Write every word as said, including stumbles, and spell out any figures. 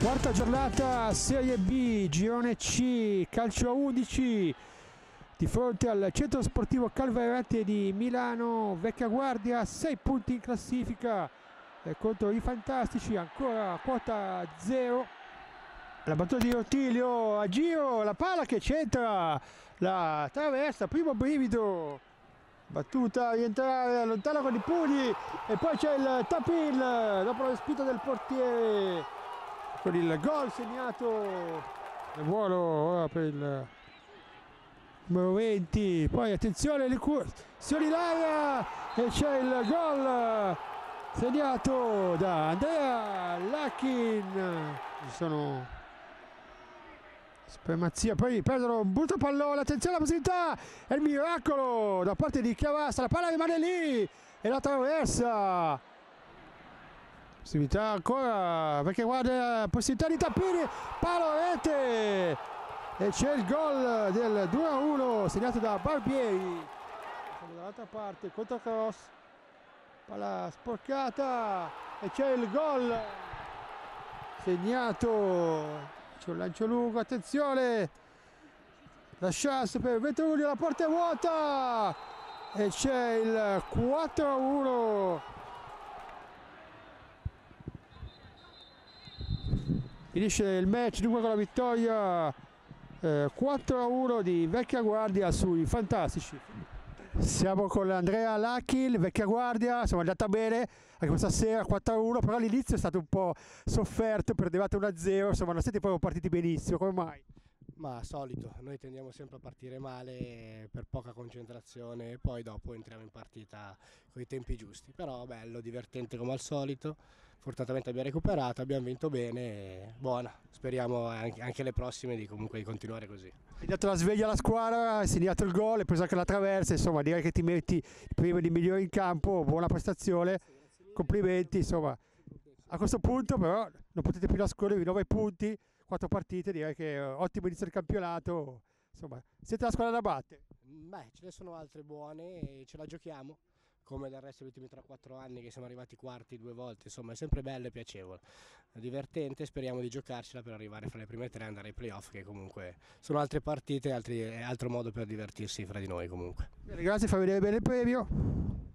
Quarta giornata Serie B, girone C, calcio a undici, di fronte al Centro Sportivo Calvairate di Milano. Vecchia Guardia, sei punti in classifica eh, contro i Fantastici, ancora quota zero. La battuta di Ortilio, a giro, la palla che c'entra la traversa, primo brivido, battuta a rientrare, allontana con i pugni e poi c'è il tap-in dopo la spinta del portiere con il gol segnato nel ruolo ora per il numero venti. Poi attenzione, l'incursione in aria e c'è il gol segnato da Andrea Lachin. Ci sono spremazia, poi perdono un brutto pallone, attenzione alla possibilità, è il miracolo da parte di Chiavassa, la palla rimane lì e la traversa. Possibilità ancora, perché guarda, possibilità di Tappini, palo rete e c'è il gol del due a uno segnato da Barbieri. Siamo dall'altra parte, controcross, palla sporcata e c'è il gol segnato. C'è un lancio lungo, attenzione, la chance per Vetruglia, la porta è vuota e c'è il quattro a uno. Finisce il match dunque con la vittoria eh, quattro a uno di Vecchia Guardia sui Fantastici. Siamo con Andrea Lachin, Vecchia Guardia, siamo andata bene anche questa sera, quattro a uno, però all'inizio è stato un po' sofferto, perdevate uno a zero, insomma non siete proprio partiti benissimo, come mai? Ma solito, noi tendiamo sempre a partire male per poca concentrazione e poi dopo entriamo in partita con i tempi giusti, però bello, divertente come al solito, fortunatamente abbiamo recuperato, abbiamo vinto bene, buona, speriamo anche le prossime di comunque di continuare così. Hai dato la sveglia alla squadra, hai segnato il gol, hai preso anche la traversa, insomma direi che ti metti il primo di migliore in campo, buona prestazione, complimenti, insomma a questo punto però non potete più nascondervi, nove punti, quattro partite, direi che è ottimo inizio del campionato, insomma siete la squadra da battere. Beh, ce ne sono altre buone e ce la giochiamo, come del resto gli ultimi tre quattro anni che siamo arrivati quarti due volte, insomma è sempre bello e piacevole, divertente, speriamo di giocarcela per arrivare fra le prime tre e andare ai playoff, che comunque sono altre partite, altri, altro modo per divertirsi fra di noi comunque. Bene, grazie, fai vedere bene il premio.